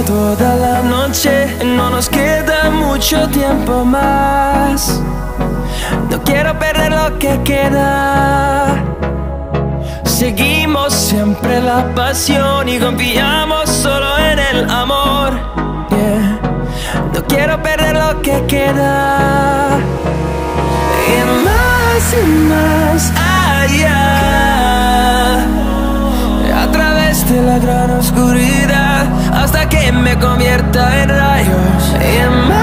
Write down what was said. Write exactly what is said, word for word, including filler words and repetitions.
toda la noche, no nos queda mucho tiempo más. No quiero perder lo que queda. Seguimos siempre la pasión y confiamos solo en el amor. Yeah. No quiero perder lo que queda. Y más y más allá, a través de la gran oscuridad, hasta que me convierta en rayos. Y más